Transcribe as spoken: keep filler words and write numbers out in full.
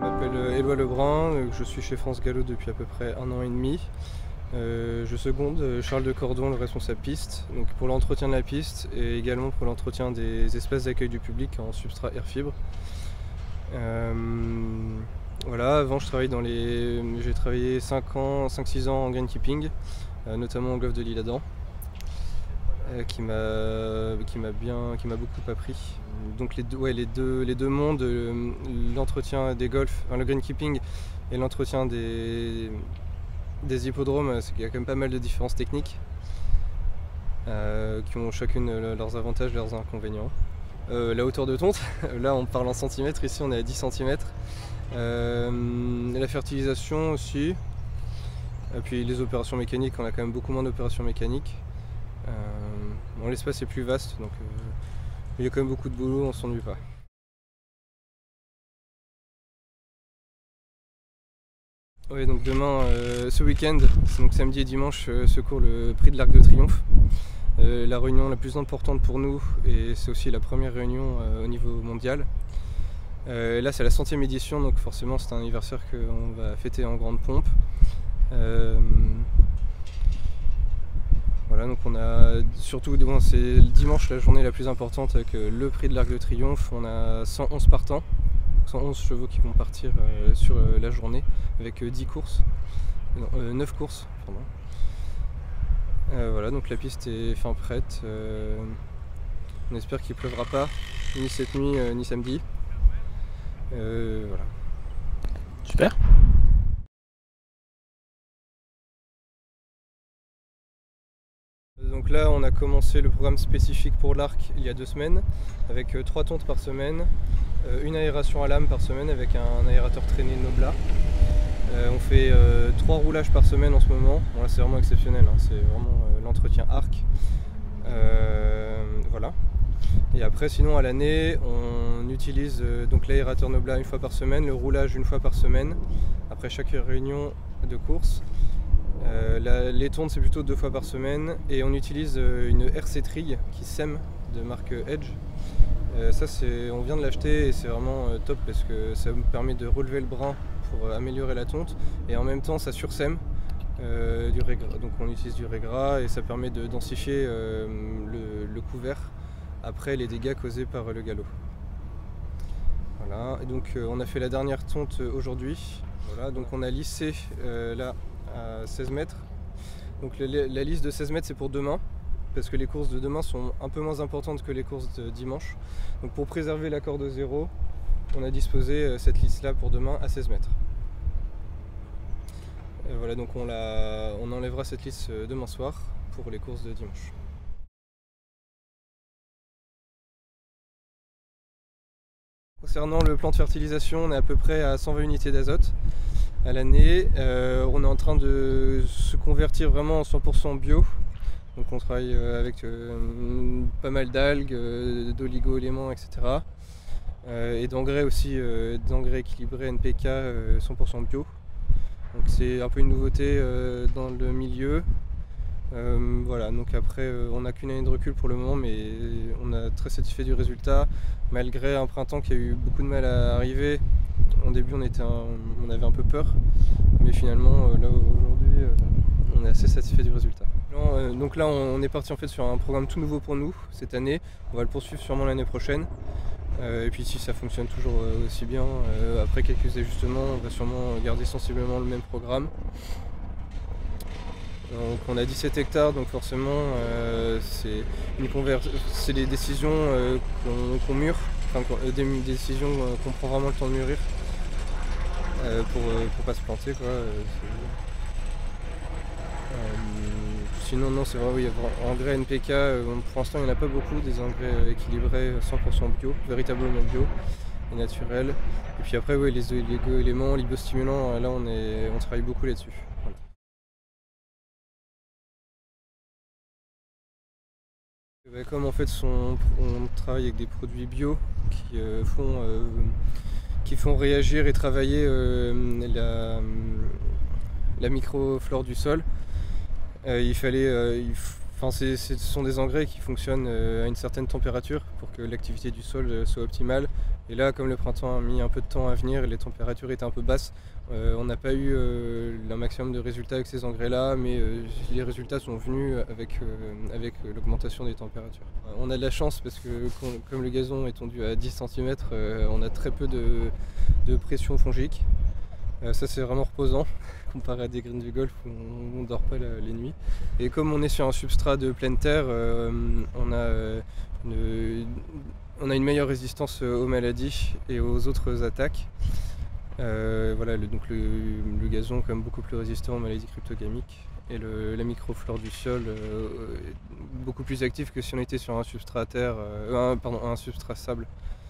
m'appelle Éloi Lebrun, je suis chez France Gallo depuis à peu près un an et demi. Euh, je seconde Charles de Cordon, le responsable piste, donc pour l'entretien de la piste et également pour l'entretien des espaces d'accueil du public en substrat air fibre. Euh, voilà, avant je travaille dans les... j'ai travaillé cinq ans, cinq six ans en greenkeeping, euh, notamment au golfe de l'Isle-Adam, euh, qui m'a qui m'a bien, qui m'a beaucoup appris. Donc les deux, ouais, les deux, les deux mondes, l'entretien des golfs, enfin, le greenkeeping et l'entretien des des hippodromes, c'est qu'il y a quand même pas mal de différences techniques euh, qui ont chacune leurs avantages et leurs inconvénients. Euh, la hauteur de tonte, là on parle en centimètres, ici on est à dix centimètres. Euh, la fertilisation aussi, et puis les opérations mécaniques, on a quand même beaucoup moins d'opérations mécaniques. Euh, bon, l'espace est plus vaste, donc euh, il y a quand même beaucoup de boulot, on s'ennuie pas. Oui, donc demain, euh, ce week-end, donc samedi et dimanche, euh, se court le prix de l'Arc de Triomphe. Euh, la réunion la plus importante pour nous, et c'est aussi la première réunion euh, au niveau mondial. Euh, là c'est la centième édition, donc forcément c'est un anniversaire qu'on va fêter en grande pompe. Euh, voilà, donc on a surtout, bon, c'est le dimanche la journée la plus importante avec euh, le prix de l'Arc de Triomphe. On a cent onze partants, cent onze chevaux qui vont partir euh, sur euh, la journée avec euh, dix courses, non, euh, neuf courses, pardon. Euh, voilà, donc la piste est fin prête. Euh, on espère qu'il pleuvra pas, ni cette nuit, euh, ni samedi. Euh, voilà. Super. Donc là, on a commencé le programme spécifique pour l'Arc il y a deux semaines, avec euh, trois tontes par semaine, euh, une aération à lame par semaine avec un aérateur traîné Nobla. Euh, on fait euh, trois roulages par semaine en ce moment. Bon, là c'est vraiment exceptionnel, hein. C'est vraiment euh, l'entretien Arc. Euh, voilà. Et après sinon à l'année on utilise euh, donc l'aérateur Nobla une fois par semaine, le roulage une fois par semaine, après chaque réunion de course. Euh, la, les tontes c'est plutôt deux fois par semaine et on utilise euh, une R C Trig qui sème de marque Edge. Euh, ça c'est, on vient de l'acheter et c'est vraiment euh, top parce que ça me permet de relever le brin pour euh, améliorer la tonte et en même temps ça sursème euh, du régras. Donc on utilise du régras et ça permet de densifier euh, le, le couvert après les dégâts causés par euh, le galop. Voilà, et donc euh, on a fait la dernière tonte aujourd'hui. Voilà, donc on a lissé euh, là à seize mètres. Donc la, la lisse de seize mètres c'est pour demain, parce que les courses de demain sont un peu moins importantes que les courses de dimanche. Donc pour préserver la corde zéro, on a disposé cette lisse là pour demain à seize mètres. Et voilà, donc on, la, on enlèvera cette lisse demain soir pour les courses de dimanche. Concernant le plan de fertilisation, on est à peu près à cent vingt unités d'azote à l'année. Euh, on est en train de se convertir vraiment en cent pour cent bio. Donc on travaille avec euh, pas mal d'algues, euh, d'oligo-éléments, et cetera. Euh, et d'engrais aussi, euh, d'engrais équilibrés N P K euh, cent pour cent bio. Donc c'est un peu une nouveauté euh, dans le milieu. Euh, voilà, donc après euh, on n'a qu'une année de recul pour le moment, mais on est très satisfait du résultat, malgré un printemps qui a eu beaucoup de mal à arriver. Au début on, était un, on avait un peu peur, mais finalement euh, là aujourd'hui euh, on est assez satisfait du résultat. Non, euh, donc là on, on est parti en fait sur un programme tout nouveau pour nous cette année, on va le poursuivre sûrement l'année prochaine. Euh, et puis si ça fonctionne toujours euh, aussi bien, euh, après quelques ajustements, on va sûrement garder sensiblement le même programme. Donc on a dix-sept hectares, donc forcément euh, c'est des décisions euh, qu'on qu'on mûre, enfin, qu des décisions euh, qu'on prend vraiment le temps de mûrir euh, pour ne euh, pas se planter, quoi. Euh, sinon non, c'est vrai, oui, engrais N P K, euh, pour l'instant il n'y en a pas beaucoup, des engrais équilibrés cent pour cent bio, véritablement bio et naturels. Et puis après oui, les oligo-éléments, les biostimulants, là on, est, on travaille beaucoup là-dessus. Voilà. Comme en fait son, on travaille avec des produits bio qui, euh, font, euh, qui font réagir et travailler euh, la, la microflore du sol, euh, il fallait, euh, il Enfin, c'est, c'est, ce sont des engrais qui fonctionnent à une certaine température pour que l'activité du sol soit optimale. Et là, comme le printemps a mis un peu de temps à venir et les températures étaient un peu basses, euh, on n'a pas eu euh, un maximum de résultats avec ces engrais-là, mais euh, les résultats sont venus avec, euh, avec l'augmentation des températures. On a de la chance parce que comme le gazon est tondu à dix centimètres, euh, on a très peu de, de pression fongique. Euh, ça, c'est vraiment reposant comparé à des greens du golf où on ne dort pas la, les nuits. Et comme on est sur un substrat de pleine terre, euh, on, a une, on a une meilleure résistance aux maladies et aux autres attaques. Euh, voilà, le, donc le, le gazon est quand même beaucoup plus résistant aux maladies cryptogamiques et le, la microflore du sol euh, est beaucoup plus active que si on était sur un substrat à terre, euh, un, pardon, un substrat sable.